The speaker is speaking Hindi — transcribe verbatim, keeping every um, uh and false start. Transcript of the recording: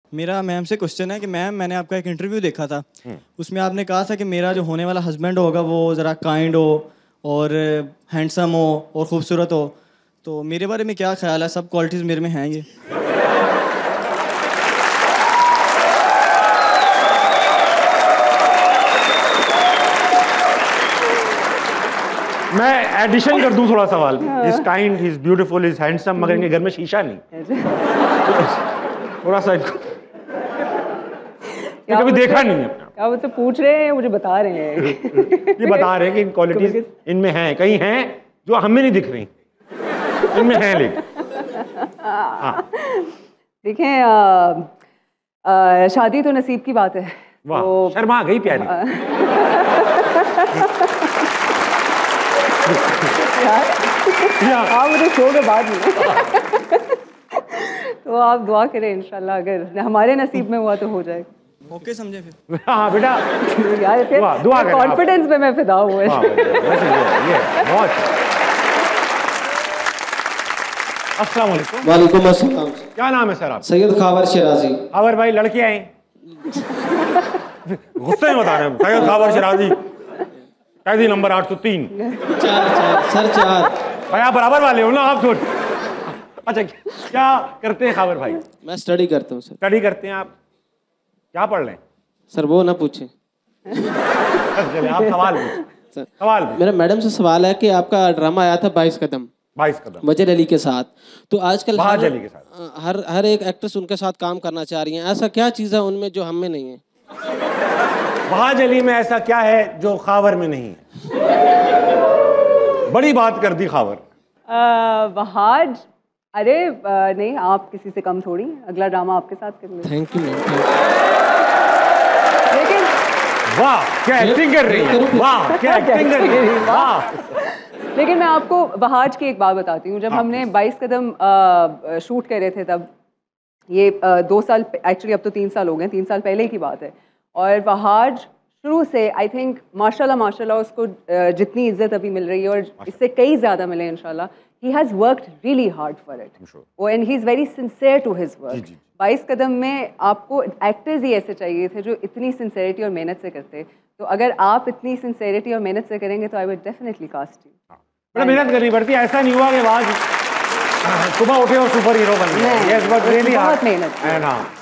मेरा मैम से क्वेश्चन है कि मैम मैंने आपका एक इंटरव्यू देखा था, उसमें आपने कहा था कि मेरा जो होने वाला हस्बैंड होगा वो ज़रा काइंड हो और हैंडसम हो और ख़ूबसूरत हो, तो मेरे बारे में क्या ख्याल है? सब क्वालिटीज़ मेरे में हैं ये? मैं एडिशन कर दूं थोड़ा सवाल। Is kind, is beautiful, is handsome, मगर इनके घर में शीशा नहीं। थोड़ा सा ये कभी देखा नहीं है। क्या मुझसे पूछ रहे हैं, मुझे बता रहे हैं। ये बता रहे हैं कि इन क्वालिटीज इनमें हैं, कहीं हैं जो हमें नहीं दिख रही, इनमें हैं। लेकिन हाँ देखें, शादी तो नसीब की बात है। वाह, तो शर्मा गई प्यारी। यार आप मुझे शो के बाद में तो आप दुआ करें, इंशाल्लाह अगर हमारे नसीब में हुआ तो हो जाएगा। ओके समझे फिर? हाँ बेटा, यार फिर दुआ करें। कॉन्फिडेंस पे मैं फिदा हुआ है। बहुत। अस्सलाम वालेकुम। वालेकुम अस्सलाम। क्या नाम है सर आप? सैयद खावर शिराजी। खावर भाई लड़के आए गुस्से में बता रहे हैं। सैयद खावर शिराजी, कैदी नंबर आठ सौ तीन। चार चार सर चार। भाई आप बराबर वाले हो ना आप थोड़े। अच्छा क्या करते हैं खावर भाई? मैं स्टडी करता हूँ सर। स्टडी करते हैं आप? क्या पढ़ रहे हैं सर? वो ना पूछे। आप सवाल सर सवाल मेरा मैडम से सवाल है कि आपका ड्रामा आया था बाईस कदम बाईस कदम वजर अली के साथ, तो आजकल वहाज अली के साथ हर हर एक एक्ट्रेस उनके साथ काम करना चाह रही है, ऐसा क्या चीज़ है उनमें जो हम में नहीं है? वहाज अली में ऐसा क्या है जो खावर में नहीं है? बड़ी बात कर दी खावर। वहाज, अरे आ, नहीं, आप किसी से कम थोड़ी, अगला ड्रामा आपके साथ कर लेंगे। Thank you ma'am. लेकिन वाह क्या एक्टिंग कर रही है, वाह क्या एक्टिंग कर रही है, वाह। लेकिन मैं आपको वहाज की एक बात बताती हूँ। जब हाँ, हमने बाईस कदम शूट करे थे, तब ये आ, दो साल, एक्चुअली अब तो तीन साल हो गए, तीन साल पहले की बात है। और वहाज शुरू से आई थिंक माशाल्लाह माशाल्लाह उसको जितनी इज्जत अभी मिल रही है और इससे कई ज़्यादा मिले इंशाल्लाह। He has worked really hard for it and he is very sincere to his work. बाईस कदम में आपको एक्टर्स ही ऐसे चाहिए थे जो इतनी सिंसेरिटी और मेहनत से करते। तो अगर आप इतनी सिंसेरिटी और मेहनत से करेंगे तो I would definitely cast you. बड़ा मेहनत करनी पड़ती है, ऐसा नहीं हुआ कि आज सुबह उठे और सुपर हीरो बन गए। बहुत मेहनत। हाँ